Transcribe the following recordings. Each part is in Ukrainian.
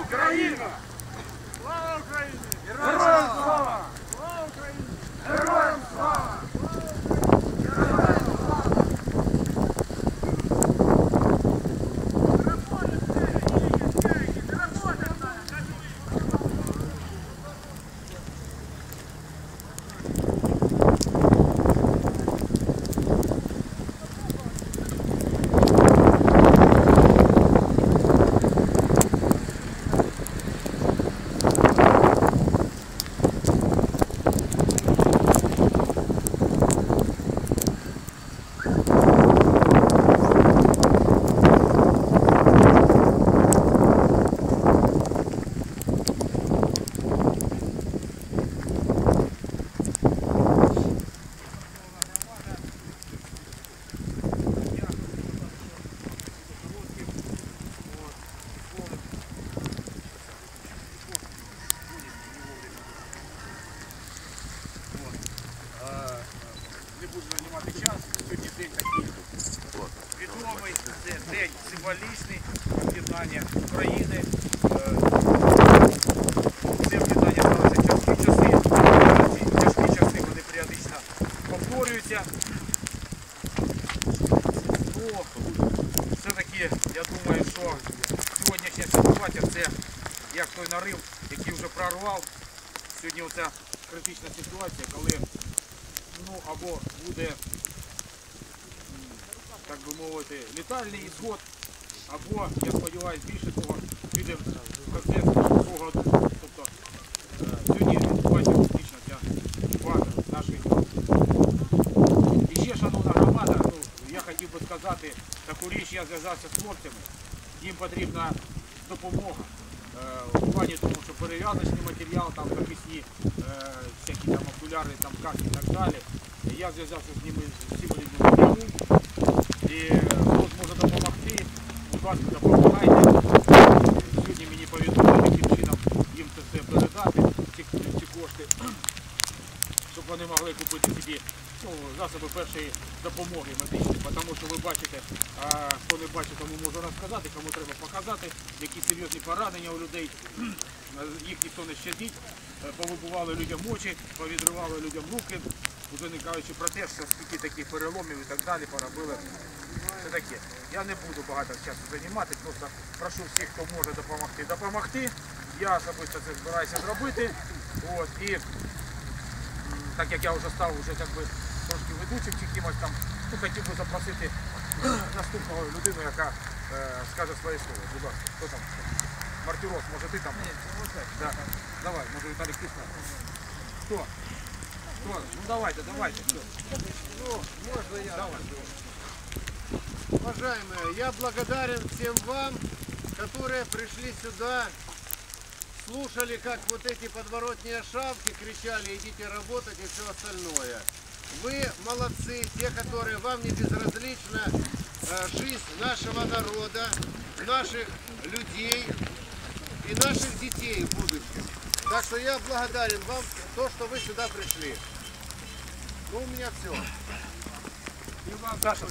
Україна! Слава Україні! Героям слава! Слава Україні! Героям слава! Не буду займати час, сьогодні день такий відомий, це день символічний, об'єднання України. Це об'єднання сталося тяжкі часи, ці тяжкі часи вони періодично повторюються. То все-таки я думаю, що сьогоднішня ситуація це як той нарив, який вже прорвав. Сьогодні оця критична ситуація, коли або буде, так би мовити, літальний ісход, або, я сподіваюся, більше того, піде в процес другого духу. Тобто сьогодні відбувається фактично ця фаза нашої. І ще, шановна громада, я хотів би сказати таку річ, я зв'язався з хлопцями, їм потрібна допомога. В плані тому, що перев'язочний матеріал, там захисні всякі там окуляри, там каски і так далі. Я зв'язався з ними, з всіма людьми напряму. І хто зможе допомогти, будь ласка, допомагайте. Сьогодні мені повідомили, яким чином їм це все передати, ці кошти, щоб вони могли купити собі засоби першої допомоги медичної. Тому що ви бачите, хто не бачить, тому можу розказати, кому треба показати, які серйозні поранення у людей, їх ніхто не щадить, повибували людям очі, повідривали людям руки, вже не кажучи про те, що скільки таких переломів і так далі поробили. Це таке. Я не буду багато часу займатися, просто прошу всіх, хто може допомогти. Я особисто це збираюся зробити. І так як я вже став трошки ведучим чи кимось там, хотів би запросити наступного людину, яка скаже своє слово. Будь ласка, хто там? Мартирос, може ти там? Ні, да. Давай, може Віталій Кисна. Хто? Хто? Ну давайте. Можно я? Давай. Уважаемые, я благодарен всем вам, которые пришли сюда, слушали, как вот эти подворотные шавки кричали, идите работать и все остальное. Вы молодцы, те, которые вам не безразлична жизнь нашего народа, наших людей и наших детей в будущем. Так что я благодарен вам то, что вы сюда пришли. Ну, у меня все. І вам, Каша.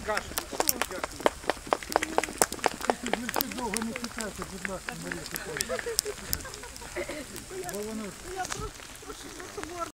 Довго не чекайте, будь ласка, Марія.